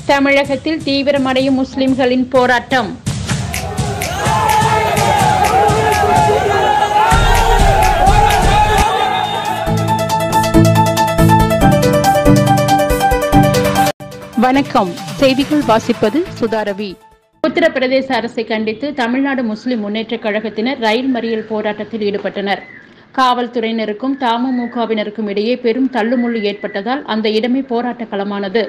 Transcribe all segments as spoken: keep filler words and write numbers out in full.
தமிழகத்தில் தீவிரமடையும் முஸ்லிம்களின் போராட்டம். வணக்கம். செய்திகள் வாசிப்பது சுதாரவி. உத்தரப்பிரதேச அரசை கண்டித்து தமிழ்நாடு முஸ்லிம் முன்னேற்ற கழகத்தினர் ரயில் மறியல் போராட்டத்தில் ஈடுபட்டனர். காவல்துறையினருக்கும் தமுமுகவினருக்கும் இடையே பெரும் தள்ளுமுள்ளு ஏற்பட்டதால் அந்த இடமே போராட்ட களமானது.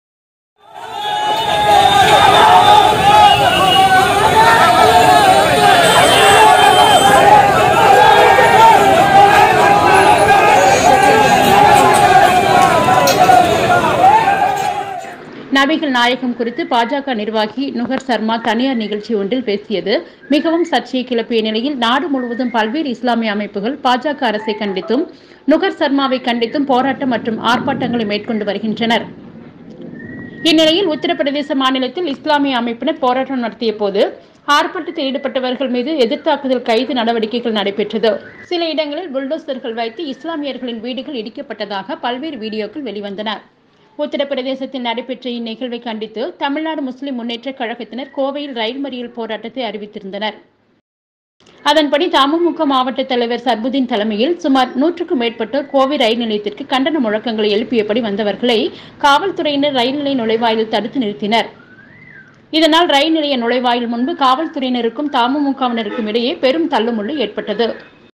நபிகள் நாயகம் குறித்து பாஜக நிர்வாகி நுகர் சர்மா தனியார் நிகழ்ச்சி ஒன்றில் பேசியது மிகவும் சர்ச்சையை கிளப்பிய நிலையில் நாடு முழுவதும் பல்வேறு இஸ்லாமிய அமைப்புகள் பாஜக அரசை கண்டித்தும் நுகர் சர்மாவை கண்டித்தும் போராட்டம் மற்றும் ஆர்ப்பாட்டங்களை மேற்கொண்டு வருகின்றனர். இந்நிலையில் உத்தரப்பிரதேச மாநிலத்தில் இஸ்லாமிய அமைப்பினர் போராட்டம் நடத்திய போது ஆர்ப்பாட்டத்தில் ஈடுபட்டவர்கள் மீது எதிர்த்தாக்குதல் கைது நடவடிக்கைகள் நடைபெற்றது. சில இடங்களில் புல்டோசர்கள் வைத்து இஸ்லாமியர்களின் வீடுகள் இடிக்கப்பட்டதாக பல்வேறு வீடியோக்கள் வெளிவந்தன. உத்தரப்பிரதேசத்தில் நடைபெற்ற இந்நிகழ்வை கண்டித்து தமிழ்நாடு முஸ்லிம் முன்னேற்ற கழகத்தினர் கோவையில் ரயில் மறியல் போராட்டத்தை அறிவித்திருந்தனர். அதன்படி தமுமுக மாவட்ட தலைவர் சர்புதீன் தலைமையில் சுமார் நூற்றுக்கும் மேற்பட்டோர் கோவை ரயில் நிலையத்திற்கு கண்டன முழக்கங்களை எழுப்பியபடி வந்தவர்களை காவல்துறையினர் ரயில் நிலைய நுழைவாயிலில் தடுத்து நிறுத்தினர். இதனால் ரயில் நிலைய நுழைவாயில் முன்பு காவல்துறையினருக்கும் தமுமுகவினருக்கும் இடையே பெரும் தள்ளுமுள்ளு ஏற்பட்டது.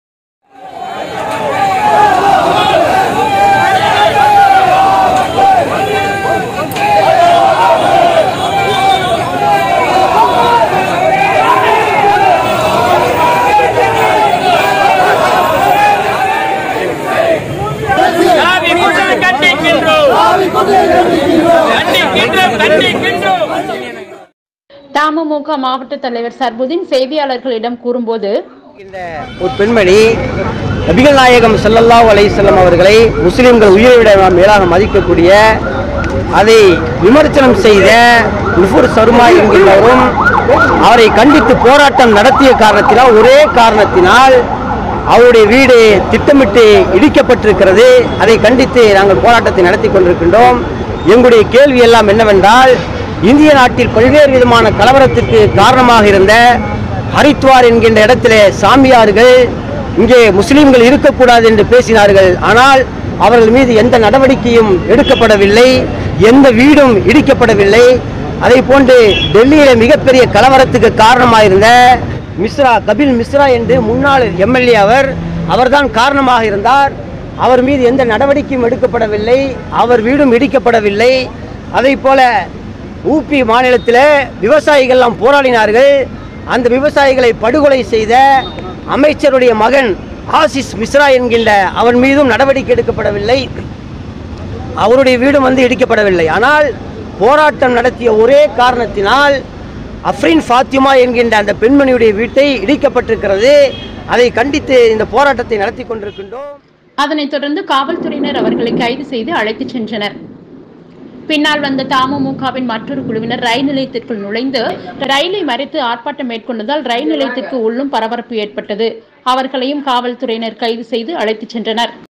தமுமுக மாவட்ட தலைவர் சர்புதீன் செய்தியாளர்களிடம் கூறும்போது, ஒரு பெண்மணி நபிகள் நாயகம் ஸல்லல்லாஹு அலைஹி வஸல்லம் அவர்களை முஸ்லிம்கள் உயிரை விட மேலாக மதிக்கக்கூடிய அதை விமர்சனம் செய்த நுகர் சர்மா என்கிறவரும் அவரை கண்டித்து போராட்டம் நடத்திய காரணத்தினால் ஒரே காரணத்தினால் அவருடைய வீடு திட்டமிட்டு இடிக்கப்பட்டிருக்கிறது. அதை கண்டித்து நாங்கள் போராட்டத்தை நடத்தி கொண்டிருக்கின்றோம். எங்களுடைய கேள்வி எல்லாம் என்னவென்றால், இந்திய நாட்டில் பல்வேறு விதமான கலவரத்திற்கு காரணமாக இருந்த ஹரித்வார் என்கின்ற இடத்திலே சாமியார்கள் இங்கே முஸ்லிம்கள் இருக்கக்கூடாது என்று பேசினார்கள். ஆனால் அவர்கள் மீது எந்த நடவடிக்கையும் எடுக்கப்படவில்லை, எந்த வீடும் இடிக்கப்படவில்லை. அதை போன்று டெல்லியில மிகப்பெரிய கலவரத்துக்கு காரணமாக இருந்த மிஸ்ரா கபில் மிஸ்ரா என்று முன்னாள் எம்எல்ஏ அவர் அவர்தான் காரணமாக இருந்தார். அவர் மீது எந்த நடவடிக்கையும் எடுக்கப்படவில்லை, அவர் வீடும் இடிக்கப்படவில்லை. அதை போல ஊபி மாநிலத்தில் விவசாயிகள் எல்லாம் போராடினார்கள். அந்த விவசாயிகளை படுகொலை செய்த அமைச்சருடைய மகன் ஆசிஸ் மிஸ்ரா என்கின்ற அவன் மீதும் நடவடிக்கை எடுக்கப்படவில்லை, அவருடைய வீடும் வந்து இடிக்கப்படவில்லை. ஆனால் போராட்டம் நடத்திய ஒரே காரணத்தினால் அஃப்ரின் ஃபாத்திமா என்கின்ற அந்த பெண்மணியுடைய வீட்டை இடிக்கப்பட்டிருக்கிறது. அதை கண்டித்து இந்த போராட்டத்தை நடத்தி கொண்டிருக்கின்றோம். அதனைத் தொடர்ந்து காவல்துறையினர் அவர்களை கைது செய்து அழைத்துச் சென்றனர். பின்னால் வந்த தமுமுகவின் மற்றொரு குழுவினர் ரயில் நிலையத்திற்குள் நுழைந்து ரயிலை மறித்து ஆர்ப்பாட்டம் மேற்கொண்டதால் ரயில் நிலையத்திற்கு உள்ளும் பரபரப்பு ஏற்பட்டது. அவர்களையும் காவல்துறையினர் கைது செய்து அழைத்துச் சென்றனர்.